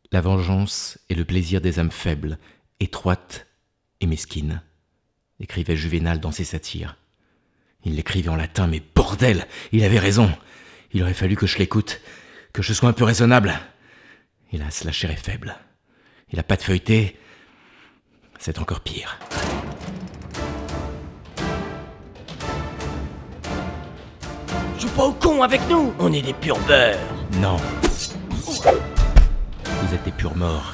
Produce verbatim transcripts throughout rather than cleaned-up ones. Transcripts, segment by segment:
La vengeance est le plaisir des âmes faibles, étroites et mesquines, écrivait Juvénal dans ses satires. Il l'écrivait en latin, mais bordel, il avait raison. Il aurait fallu que je l'écoute, que je sois un peu raisonnable. Hélas, la chair est faible. Et la pâte feuilletée, c'est encore pire. Joue pas au con avec nous, on est des purs beurres. Non. Vous êtes des purs morts.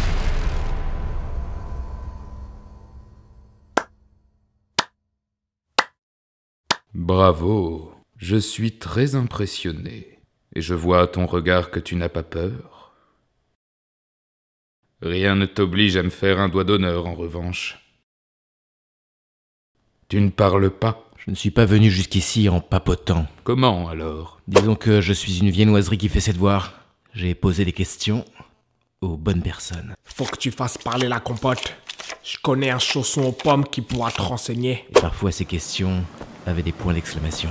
Bravo, je suis très impressionné, et je vois à ton regard que tu n'as pas peur. Rien ne t'oblige à me faire un doigt d'honneur, en revanche. Tu ne parles pas. Je ne suis pas venu jusqu'ici en papotant. Comment, alors? Disons que je suis une viennoiserie qui fait ses devoirs. J'ai posé des questions aux bonnes personnes. Faut que tu fasses parler la compote. Je connais un chausson aux pommes qui pourra te renseigner. Et parfois ces questions avaient des points d'exclamation.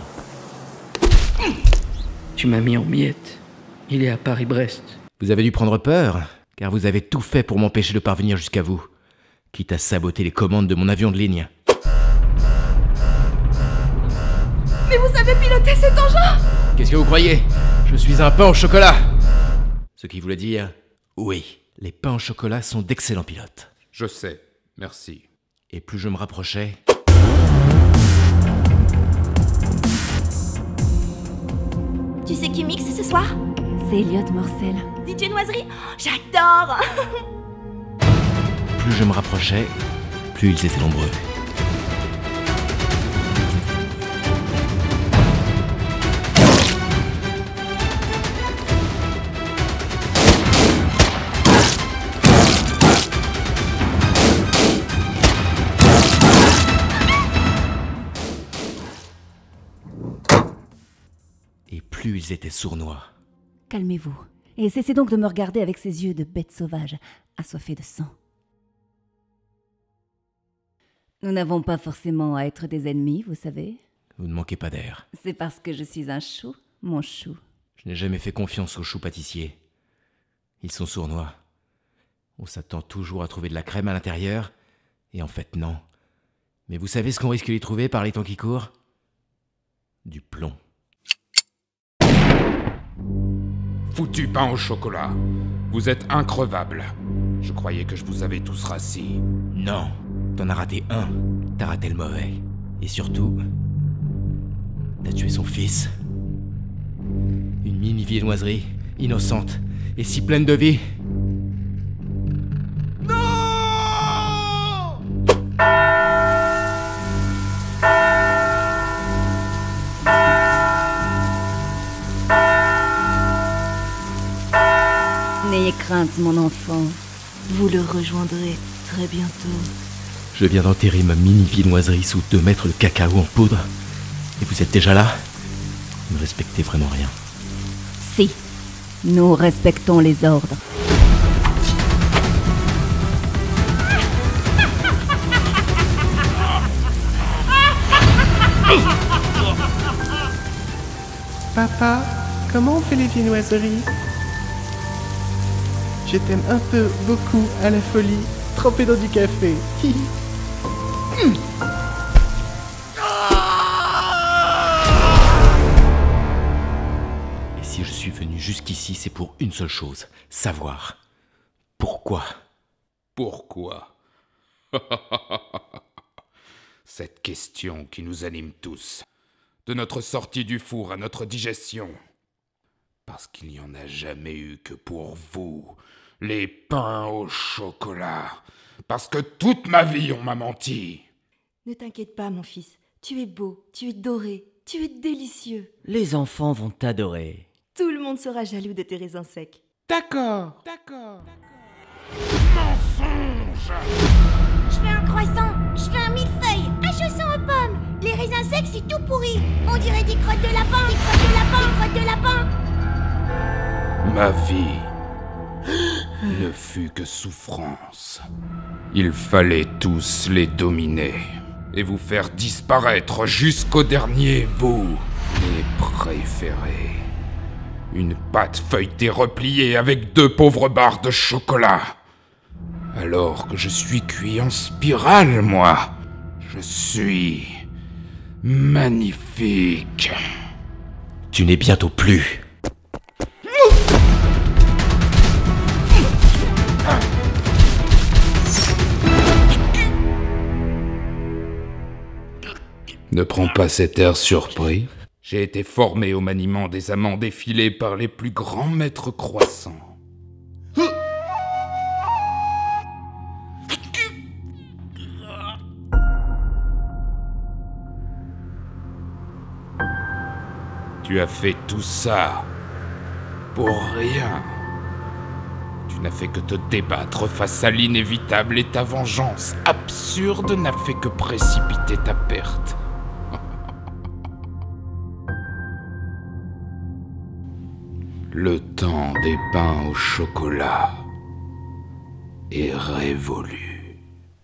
Tu m'as mis en miettes. Il est à Paris-Brest. Vous avez dû prendre peur, car vous avez tout fait pour m'empêcher de parvenir jusqu'à vous, quitte à saboter les commandes de mon avion de ligne. Mais vous savez piloter cet engin? Qu'est-ce que vous croyez? Je suis un pain au chocolat. Ce qui voulait dire, oui, les pains au chocolat sont d'excellents pilotes. Je sais, merci. Et plus je me rapprochais... Tu sais qui mixe ce soir? C'est Elliot Morcel. D J Noiserie? Oh, j'adore. Plus je me rapprochais, plus ils étaient nombreux. Et plus ils étaient sournois. Calmez-vous, et cessez donc de me regarder avec ces yeux de bête sauvage, assoiffée de sang. Nous n'avons pas forcément à être des ennemis, vous savez. Vous ne manquez pas d'air. C'est parce que je suis un chou, mon chou. Je n'ai jamais fait confiance aux choux pâtissiers. Ils sont sournois. On s'attend toujours à trouver de la crème à l'intérieur, et en fait non. Mais vous savez ce qu'on risque d'y trouver par les temps qui courent? Du plomb. Foutu pain au chocolat. Vous êtes increvables. Je croyais que je vous avais tous rassis. Non, t'en as raté un. T'as raté le mauvais. Et surtout, t'as tué son fils. Une mini-viennoiserie, innocente, et si pleine de vie. N'ayez crainte, mon enfant. Vous le rejoindrez très bientôt. Je viens d'enterrer ma mini-viennoiserie sous deux mètres de cacao en poudre. Et vous êtes déjà là? Vous ne respectez vraiment rien. Si, nous respectons les ordres. Papa, comment on fait les viennoiseries? Je t'aime un peu, beaucoup, à la folie, trempé dans du café. Et si je suis venu jusqu'ici, c'est pour une seule chose, savoir pourquoi. Pourquoi? Cette question qui nous anime tous. De notre sortie du four à notre digestion. Parce qu'il n'y en a jamais eu que pour vous, les pains au chocolat. Parce que toute ma vie, on m'a menti. Ne t'inquiète pas, mon fils. Tu es beau, tu es doré, tu es délicieux. Les enfants vont t'adorer. Tout le monde sera jaloux de tes raisins secs. D'accord, d'accord. Mensonge! Je veux un croissant, je veux un millefeuille, un chausson aux pommes. Les raisins secs, c'est tout pourri. On dirait des crottes de lapin, des crottes de lapin, des crottes de lapin. Ma vie ne fut que souffrance. Il fallait tous les dominer et vous faire disparaître jusqu'au dernier, vous, mes préférés. Une pâte feuilletée repliée avec deux pauvres barres de chocolat. Alors que je suis cuit en spirale, moi. Je suis... magnifique. Tu n'es bientôt plus. Ne prends pas cet air surpris. J'ai été formé au maniement des amants défilés par les plus grands maîtres croissants. Tu as fait tout ça pour rien. Tu n'as fait que te débattre face à l'inévitable et ta vengeance absurde n'a fait que précipiter ta perte. Le temps des pains au chocolat est révolu.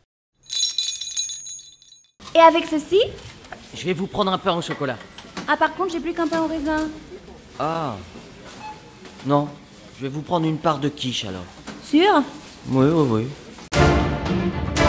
Et avec ceci? Je vais vous prendre un pain au chocolat. Ah, par contre, j'ai plus qu'un pain au raisin. Ah. Non, je vais vous prendre une part de quiche alors. Sûr? Oui, oui, oui.